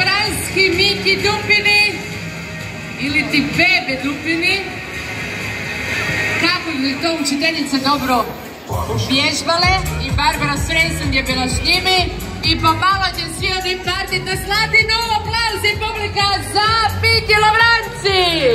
vranski Miki Dupini ili ti Bebe Dupini. Kako bi to učiteljice dobro uvježbale i Barbara Svensson je bila s njimi i pomalo će svi oni partit na Slatinu. Aplauz i publika za Miki Lovranci!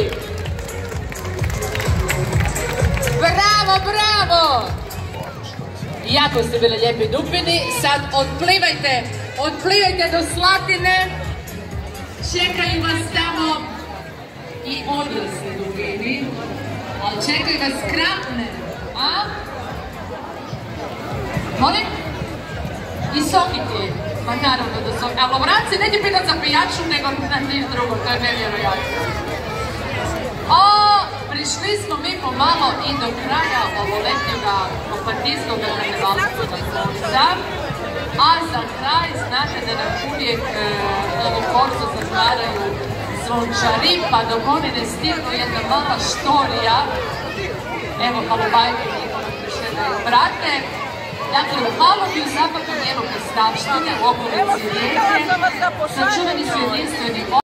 Bravo, bravo! Jako ste bili lijepi Dupini, sad odplivajte do Slatine, čekaju vas tamo i odrasli Dupini, ali čekaju vas krapne, a? Molim? I Sokiti, pa naravno da Sokiti, a Lovranci neće pitat za pijaču, nego na niš drugo, to je nevjerojatno. Prišli smo mi pomalo i do kraja ovoletnjega opatijskog karnevalskog konca, a za kraj znate da nam uvijek ovu korcu zatvaraju zvončari, pa dok oni ne stignu jedna mala štorija, evo malo bajke njihove prišle da ih prate. Dakle, u Halovi u zapadnom dijelu Postavštine, u okolici Rijeke, sačuvani su jedinstvu